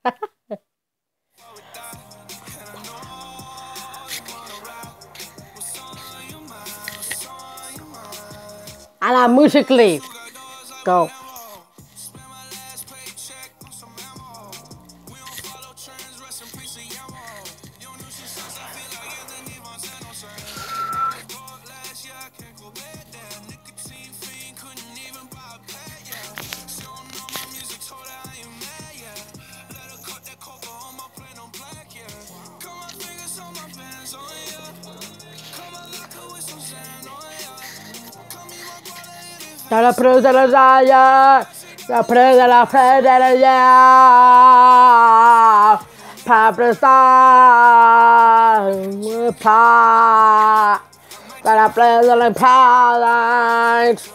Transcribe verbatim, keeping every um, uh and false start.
And I'm musically. Go. De la preu de les olles, la preu de la fe de la llar, pa prestar, pa, de la preu de les pales.